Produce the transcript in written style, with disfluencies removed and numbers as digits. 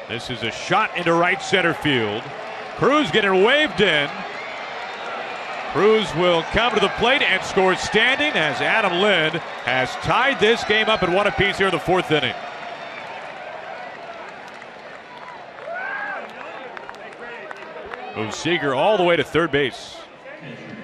This is a shot into right center field. Cruz getting waved in. Cruz will come to the plate and scores standing as Adam Lind has tied this game up at 1 apiece here in the 4th inning. Moves Seager all the way to third base.